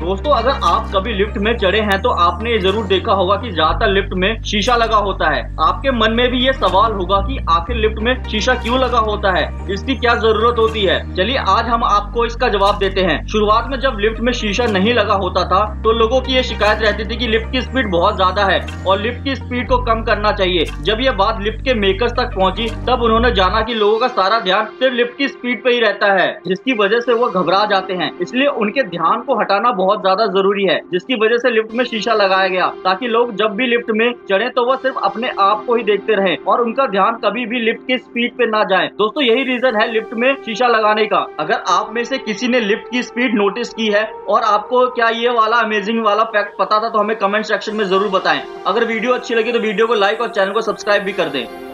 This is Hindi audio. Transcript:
दोस्तों अगर आप कभी लिफ्ट में चढ़े हैं तो आपने ये जरूर देखा होगा कि ज्यादातर लिफ्ट में शीशा लगा होता है। आपके मन में भी ये सवाल होगा कि आखिर लिफ्ट में शीशा क्यों लगा होता है, इसकी क्या जरूरत होती है। चलिए आज हम आपको इसका जवाब देते हैं। शुरुआत में जब लिफ्ट में शीशा नहीं लगा होता था तो लोगों की ये शिकायत रहती थी कि लिफ्ट की स्पीड बहुत ज्यादा है और लिफ्ट की स्पीड को कम करना चाहिए। जब ये बात लिफ्ट के मेकर्स तक पहुंची तब उन्होंने जाना कि लोगों का सारा ध्यान सिर्फ लिफ्ट की स्पीड पे ही रहता है, जिसकी वजह से वो घबरा जाते हैं। इसलिए उनके ध्यान को हटाना बहुत ज्यादा जरूरी है, जिसकी वजह से लिफ्ट में शीशा लगाया गया ताकि लोग जब भी लिफ्ट में चढ़े तो वो सिर्फ अपने आप को ही देखते रहे और उनका ध्यान कभी भी लिफ्ट की स्पीड पे ना जाए। दोस्तों यही रीजन है लिफ्ट में शीशा लगाने का। अगर आप में से किसी ने लिफ्ट की स्पीड नोटिस की है और आपको क्या ये वाला अमेजिंग वाला फैक्ट पता था तो हमें कमेंट सेक्शन में जरूर बताएं। अगर वीडियो अच्छी लगी तो वीडियो को लाइक और चैनल को सब्सक्राइब भी कर दें।